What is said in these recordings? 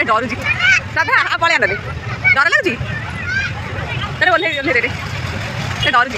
डरुची राधा पलिया नदी डर लगुच ओह्लै रे डरुची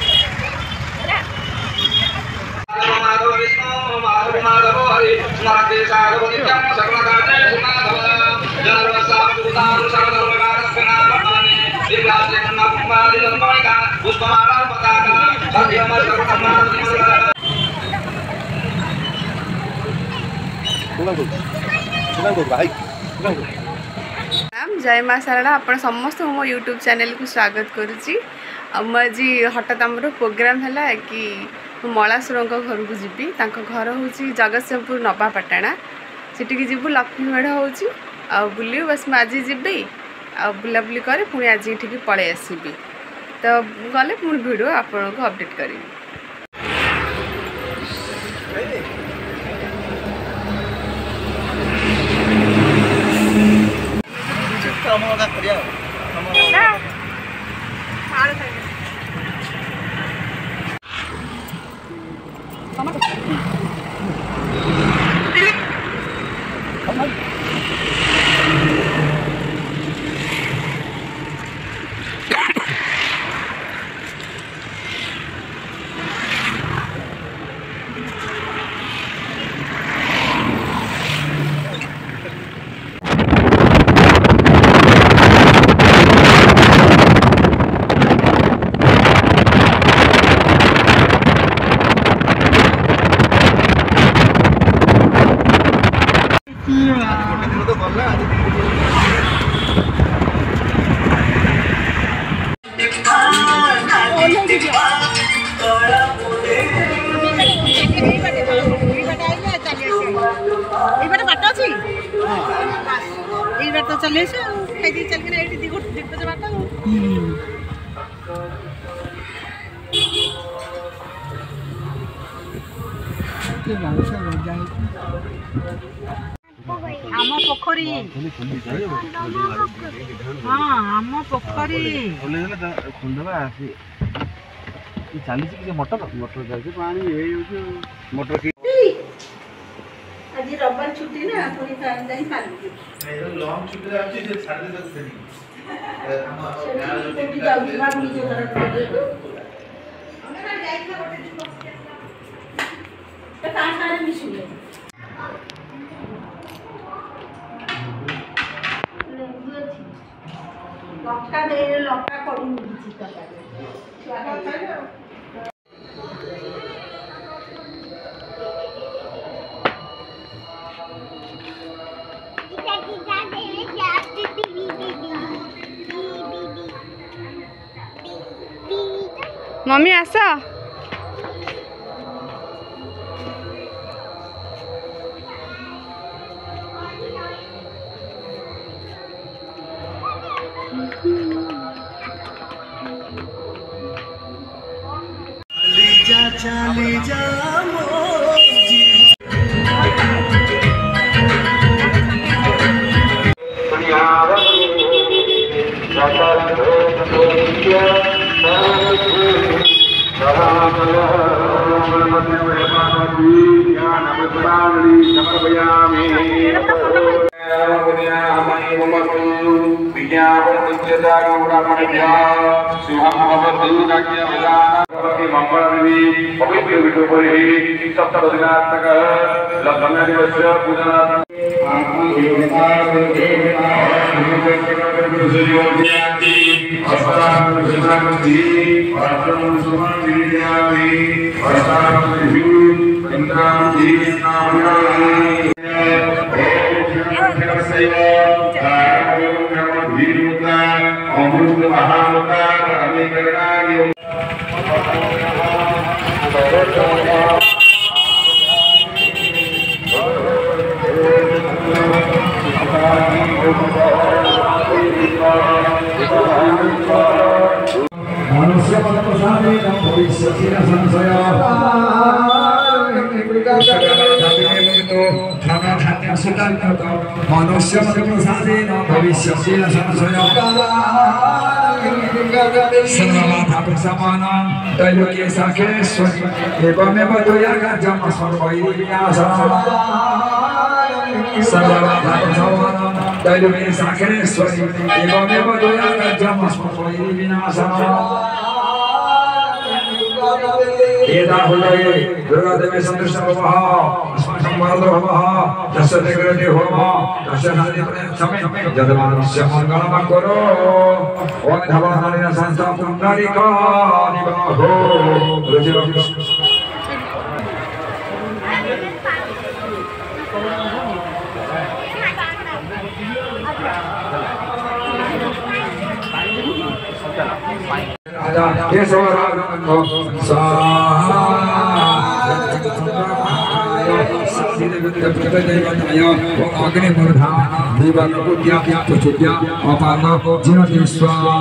जय माँ शारदा आप समस्त मो यूट्यूब चैनल को स्वागत करुच्ची आज हठात आमर प्रोग्राम है कि मलासुर घर को जीवी घर हूँ जगतसिंहपुर नवापाटଣା सेटिकी जीवु लक्ष्मी मेढ़ हो बुल बस आज जी आ बुलाबुली कर पुणी आज ये पलि आसबि तो गले पुणी वीडियो आपको अपडेट करी तो चले चल के दिग्गज बाट आम पोखरी हाँ आम पोखरी चली मटर मटर जाए पानी मटर की आज रविवार छुट्टी ना पुणी जाई पानी लॉन्ग छुट्टी आछि जे छाड़ दे तक कोठी जाऊ बाग निजे घर हमरा जाई था गोटे दिन तो का सारे मिसुले लक्का दे लक्का करी मिछि का छुआ खाइ मम्मी आस चली जा मनुष्य प्रसादेन भविष्य सर्वमाधाप्रसमानं त्रैलोक्ये साखेश्वरी एवमेव द्वयागार्जं सर्वैर्विनाशः सर्वमाधाप्रसमानं दैवमे साक्षिणेश्वरी एवमेव द्वया राज्यमस्मभूरि विनाशः एता हृदये दुर्गादेवी सन्दृष्टभवः अस्माकं वरदभवः तस्य जगति होमः तस्य शान्ति प्रयच्छमे जदमानस्य मङ्गलं करो ॐ धवनानिन संस्था पुण्डरीका निबाहो रुचिरं राजा केशवराजो स्वाहा सिद्धविद्याप्रदेवताय अग्निमूर्धा दीवानकुट्या प्रचुट्या अपालो जीवति स्वाहा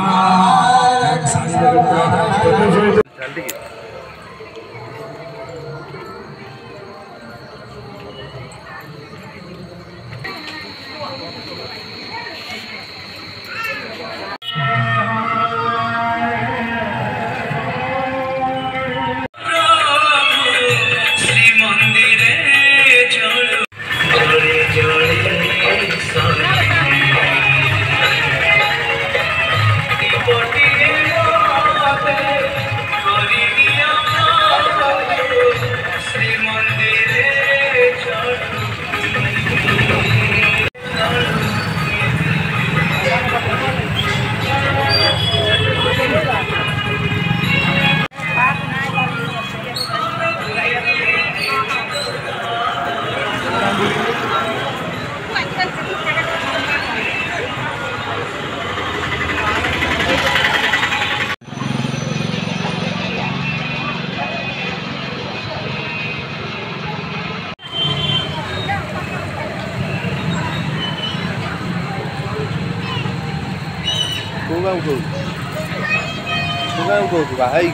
भाई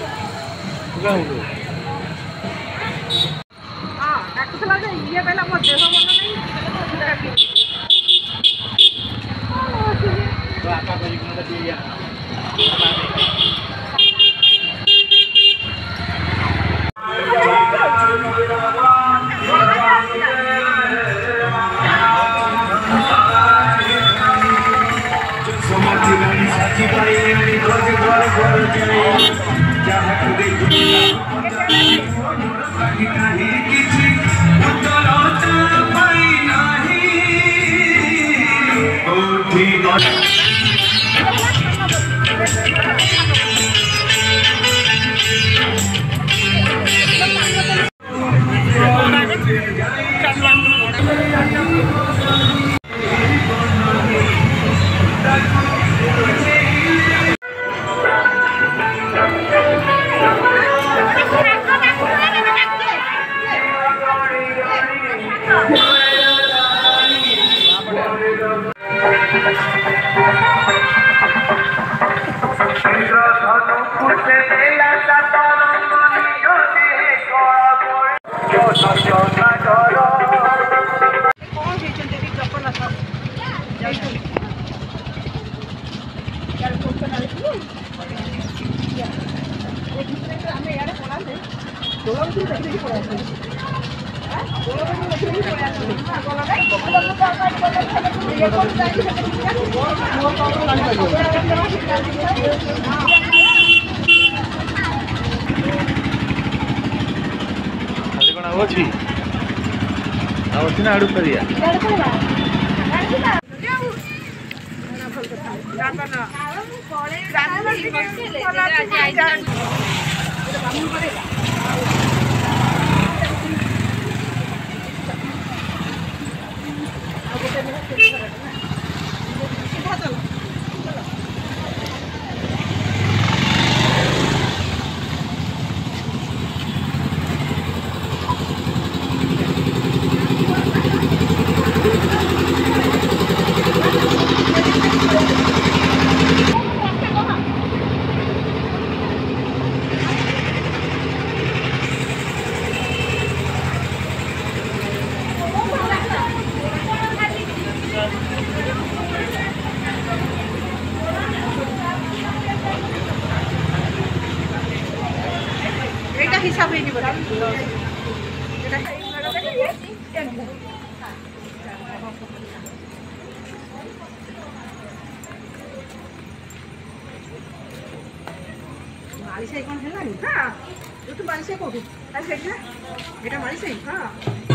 ସାହି କ'ଣ ହେଲାଣି? ହଁ ତୁ ବାଲି ସାହି କୋଉଠି? ବାଲି ସାହି ନା ଏଇଟା ବାଲି ସାହି। ହଁ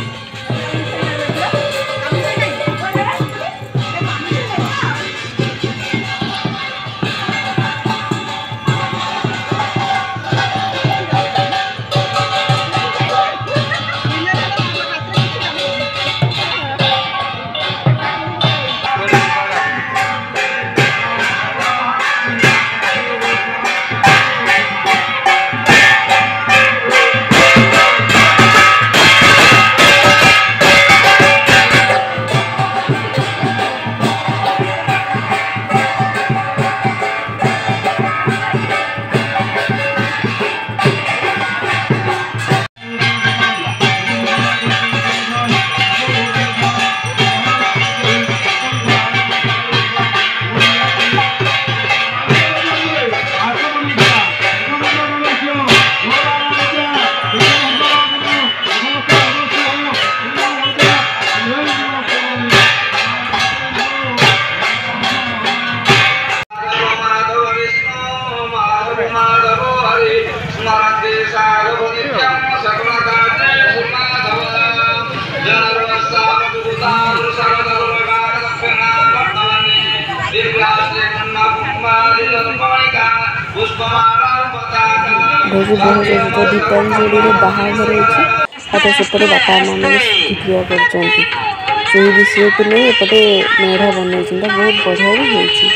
ବହୁତ ଦୀପାଞ୍ଜଳି ବାହାଘର ହେଇଛି ଆଉ ସେପଟେ ବାପା ମାନେ କ୍ରିୟା କରୁଛନ୍ତି ସେହି ବିଷୟକୁ ନେଇ ଏପଟେ ମେଢ଼ ବନାଇଛନ୍ତି ବହୁତ ବଢ଼ିଆ ବି ହେଇଛି।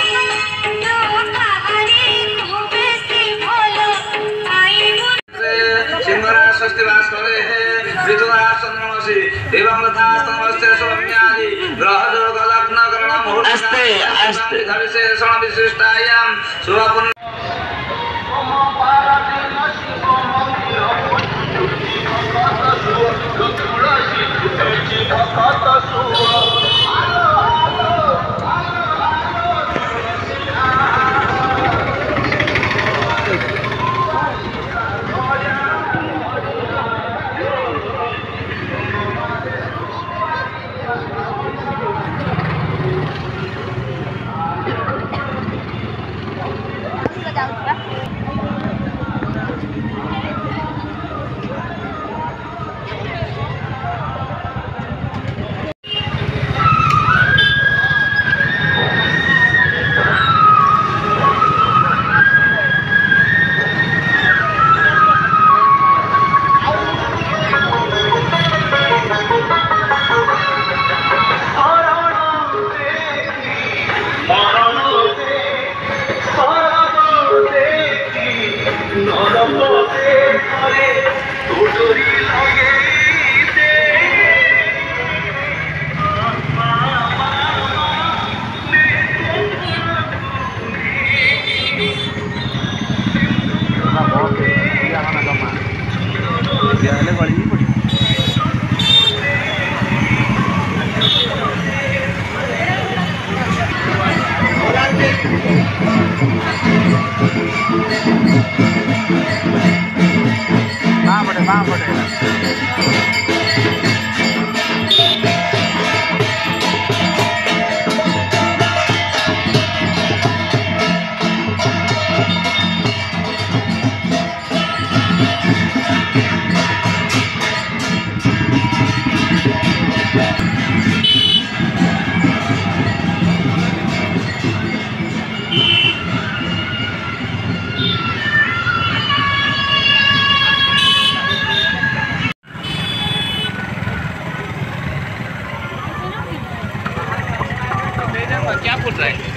क्या बोल रहा है?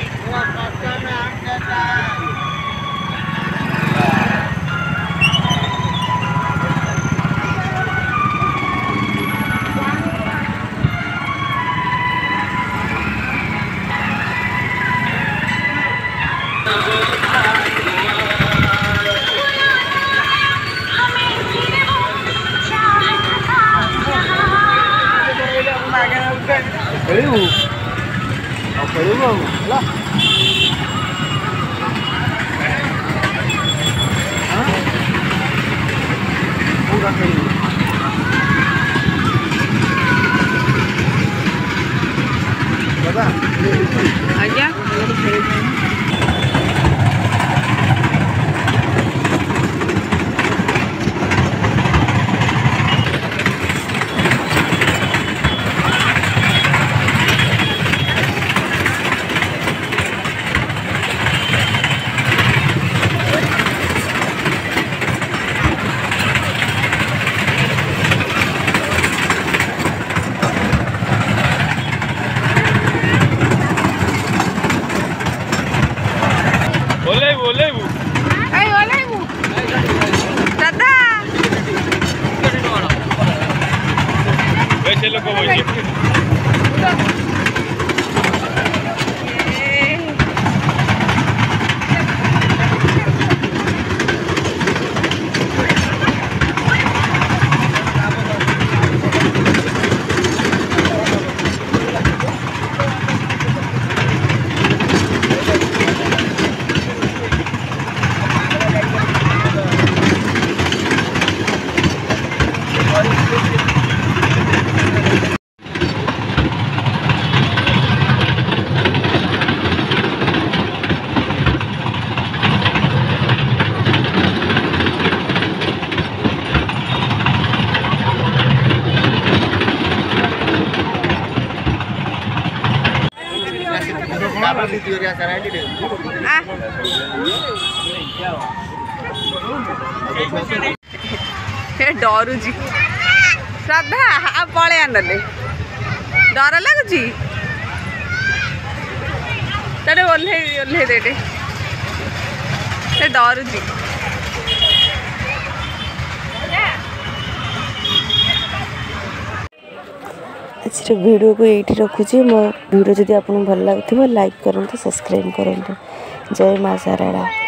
आज्ञा डरुची श्रद्धा आ पलैया नले डर लगुची तेरे ओल्हे देटे डरुची आज वीडियो को ये रखुची मो वीडियो जदि आपको भल लगे लाइक करूँ सब्सक्राइब करूँ। जय माँ शारदा।